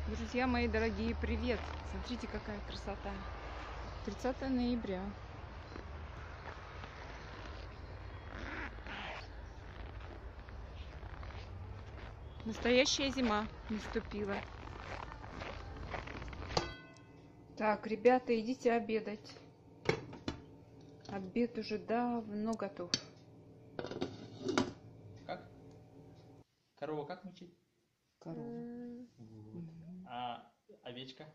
Друзья мои дорогие, привет! Смотрите, какая красота! 30 ноября. Настоящая зима наступила. Так, ребята, идите обедать. Обед уже давно готов. Как? Корову как мучить? Корову. Вот. А овечка?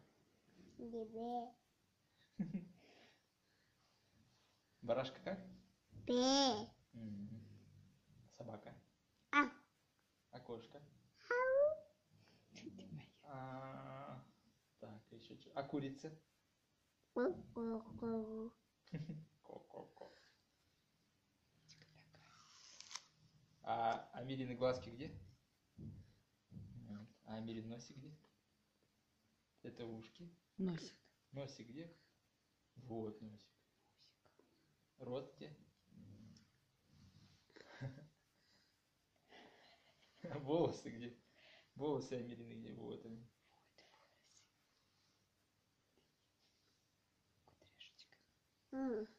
Барашка как? М. Собака? А кошка? Так, еще что? А курица? Ко-ко-ко. А Амелины глазки где? Вот. А Амелин носик где? Это ушки. Носик. Носик где? Вот носик. Рот где? Волосы где? Волосы Амелины где? Вот они. Кудряшечка.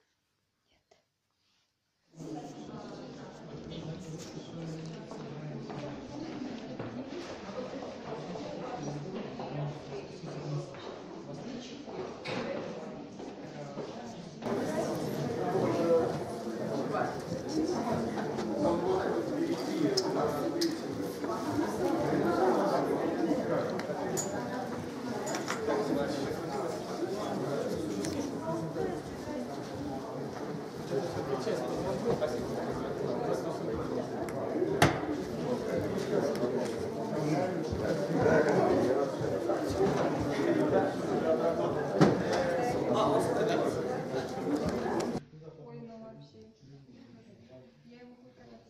Ой, ну вообще. Я его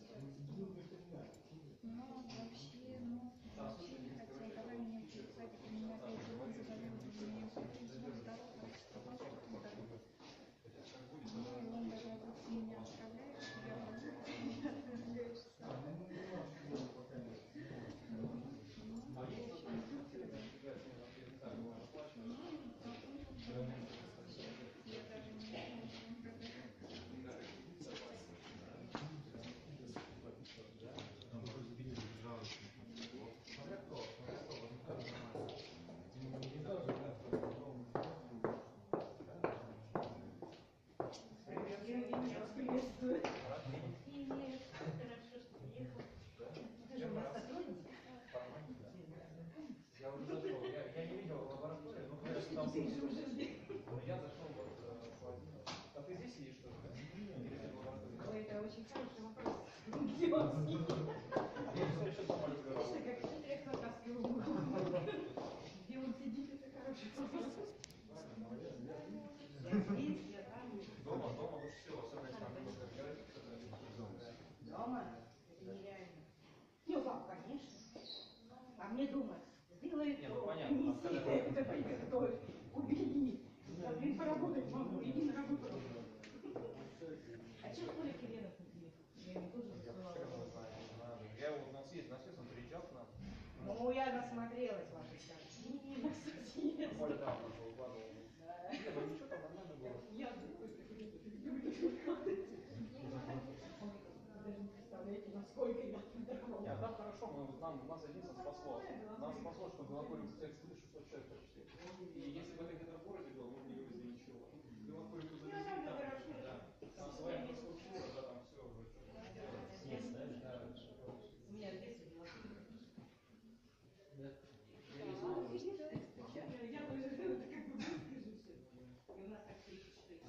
вообще не хотел. Давай меня в садик, у меня опять живот заболел, у меня живот здоровый, сказал, что он здоровый. Ну и он даже ты меня отправляешь, я хожу, а ты меня отправляешь сам. Я даже не знаю, когда приветствую. Привет. Хорошо, что приехал. Скажи, у нас сотрудник? Я уже зашел. Я не видел лабораторию, но говорят, что там... Я зашел вот половину. А ты здесь сидишь, что ли? Или ты в лаборатории? Ой, это очень хороший вопрос. Где он сидит? Я еще дома разбирал. Слушай, как хитрых натаскивал в угол. Где он сидит, это хороший вопрос. Здесь, я там. Дома лучше всего, особенно если там немножко говорить, Дома? Это нереально. Ну, пап, конечно. А мне дома сделай не, ну то, понятно, принеси там, это, приготовь, убери. Я, блин, поработать могу, иди на работу. А что Коля Киренов не приехал? Я ему тоже засылала вопрос. Я его вот на съезд, он приезжал к нам. Ну, я насмотрелась ваших картин, на соседей. Коля, да, он нас выкладывал. Да. Не, ну ничего, там нормально было. Я такой, вы даже не представляете, насколько я подорвала. Нет, там хорошо, нас единственное спасло. Нас спасло, что в Белокуре экспедиции 600 человек почти. И если бы это где-то в городе было, мы бы не вывезли ничего. В Белокуре завезли, там своя инфраструктура, да, там все уже. У меня здесь в Белокуре. Я тоже это как бы выскажу все. И у нас так 36.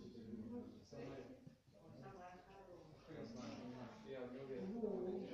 Самая хорошая. Я знаю, я не уверен.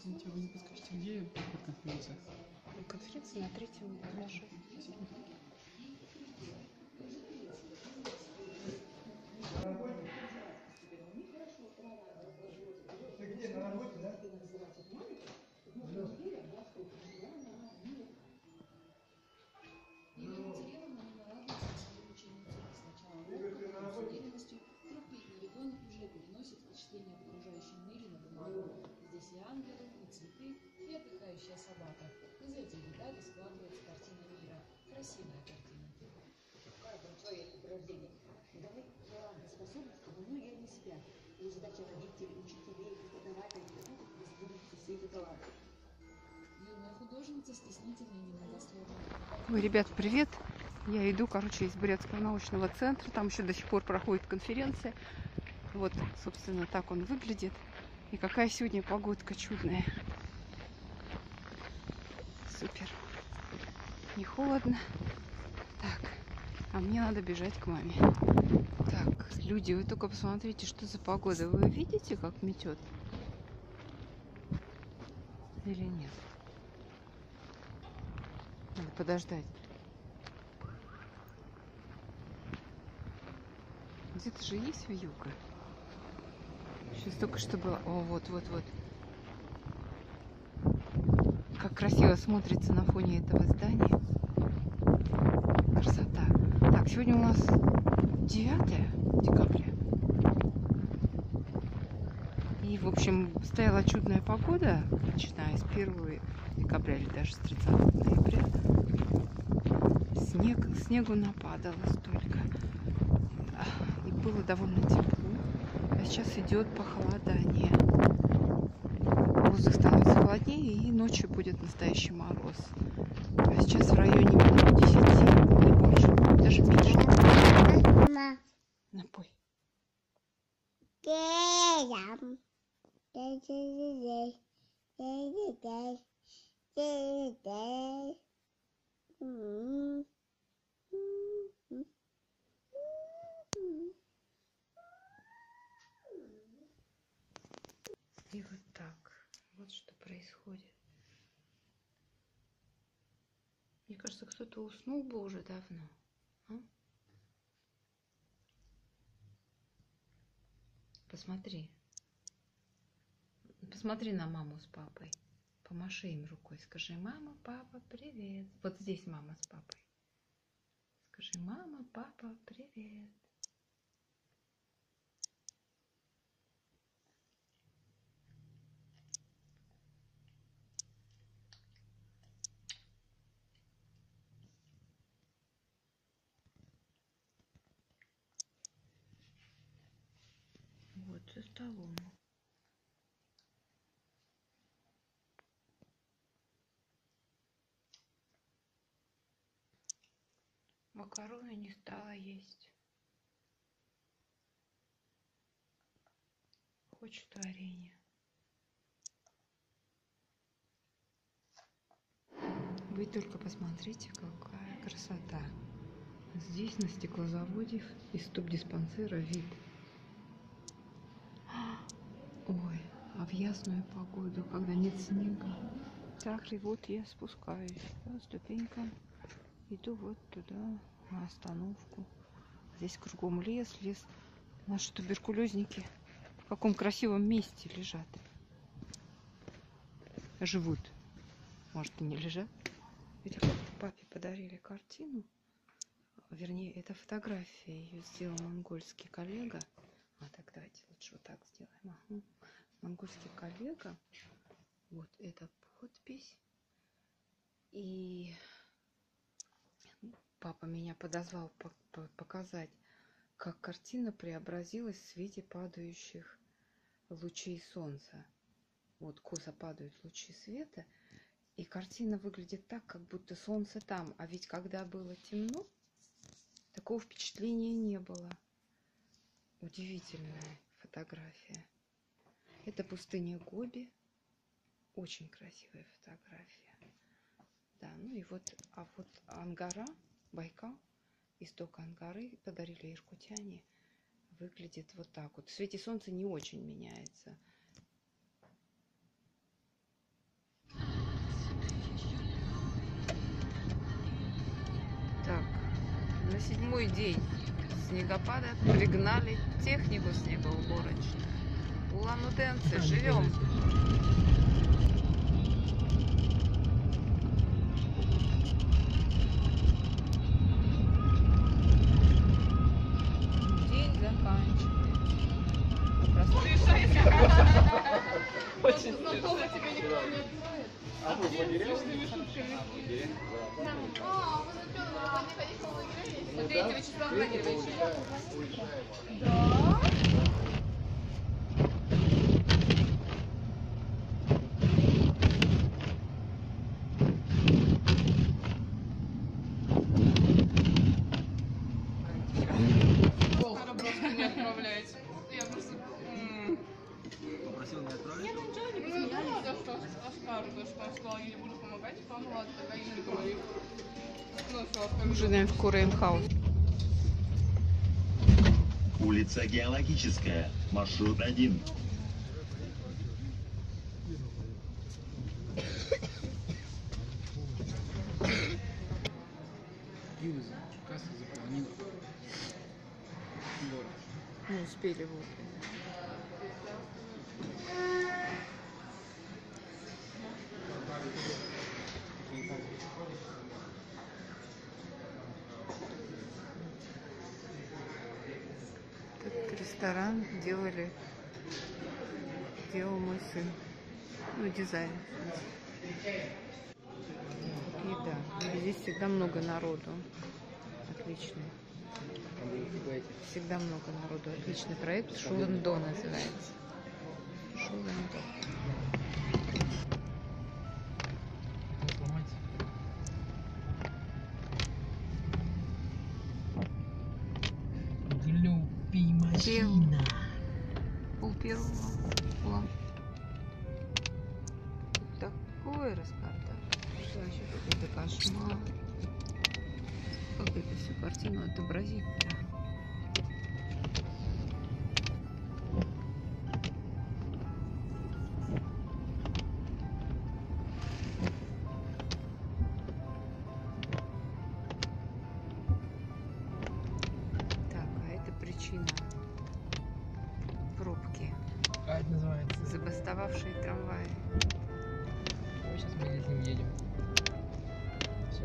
Извините, а вы не подскажете, где проходит конференция? Конференция на третьем этаже. Ой, ребят, привет! Я иду, короче, из Бурятского научного центра. Там еще до сих пор проходит конференция. Вот, собственно, так он выглядит. И какая сегодня погодка чудная. Супер. Не холодно. Так, а мне надо бежать к маме. Так, люди, вы только посмотрите, что за погода. Вы видите, как метет? Или нет? Надо подождать. Где-то же есть вьюга. Сейчас только что было. О, вот. Как красиво смотрится на фоне этого здания. Красота. Так, сегодня у нас 9 декабря. И, в общем, стояла чудная погода, начиная с 1 декабря или даже с 30 ноября. Снегу нападало столько. И было довольно тепло. А сейчас идет похолодание. Воздух становится холоднее, и ночью будет настоящий мороз. А сейчас в районе минус 10 или больше, даже меньше. Напой. И вот так. Вот что происходит. Мне кажется, кто-то уснул бы уже давно. А? Посмотри. Посмотри на маму с папой. Помаши им рукой. Скажи: мама, папа, привет. Вот здесь мама с папой. Скажи: мама, папа, привет. Вот за столом. Макароны не стала есть. Хочет варенье. Вы только посмотрите, какая красота. Здесь на стеклозаводе из тубдиспансера вид. Ой, а в ясную погоду, когда нет снега. Так, и вот я спускаюсь по ступенькам. Иду вот туда, на остановку. Здесь кругом лес. Наши туберкулезники в каком красивом месте лежат. Живут. Может, и не лежат. Это как-то папе подарили картину. Вернее, это фотография. Ее сделал монгольский коллега. А так давайте лучше вот так сделаем. Ага. Монгольский коллега. Вот эта подпись. И папа меня подозвал показать, как картина преобразилась в свете падающих лучей солнца. Вот косо падают лучи света, и картина выглядит так, как будто солнце там. А ведь когда было темно, такого впечатления не было. Удивительная фотография. Это пустыня Гоби. Очень красивая фотография. Да, ну и вот, а вот Ангара, Байкал, исток Ангары подарили иркутяне. Выглядит вот так вот. В свете солнца не очень меняется. 8-й день снегопада пригнали технику снегоуборочную. Улан-Удэнцы, живем. День заканчивается. Очень Знакомый тебе никто не откроет. А вы потеряли? Смотрите, Вячеслав Владимирович. Просто не отправляйте. Я просто... попросил не отправить. Ну, да, за что скажут, что он сказал, я не буду помогать, типа, ну ладно, тогда я не говорю. Ну, все, скажу. Ужинаем в Курэйм-хаус. Улица Геологическая, маршрут 1. Пиво касса заполнила. Не успели вовремя. Этот ресторан делал мой сын. Ну, дизайн. Еда. Здесь всегда много народу. Отличный. Всегда много народу. Отличный проект. Шулендо называется. Шулендо. Машина. Пол-первого. Такой раскардаш. Вообще какой-то кошмар. Как это всю картину отобразить-то? Так, а это причина пробки. А это называется. Забастовавшие трамваи. Сейчас мы с ним едем. Все,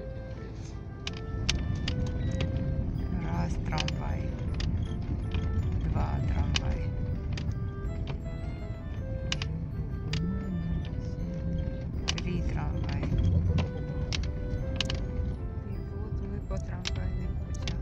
Раз трамвай. Два трамвай. Три трамвай. И вот мы по трамвайным путям.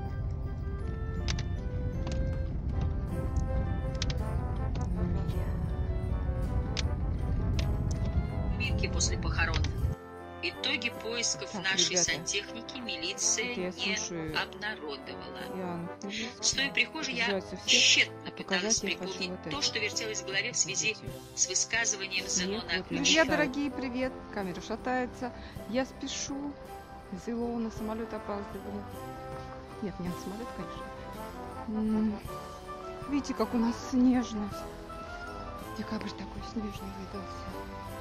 Минки после похорон. Итоги поисков Так, нашей ребята, сантехники милиция вот я не слушаю обнародовала. Иоанн Стоя в прихожей, я Называется «Всех». тщетно Показать пыталась я хочу припомнить вот то, это. что вертелось в голове в связи с высказыванием Нет, Зенона вот я Акунина. читаю. Привет, дорогие, привет. Камера шатается. Я спешу. Из Илона самолет опаздываю. Нет, не на самолет, конечно. Видите, как у нас снежность. Декабрь такой снежный выдался.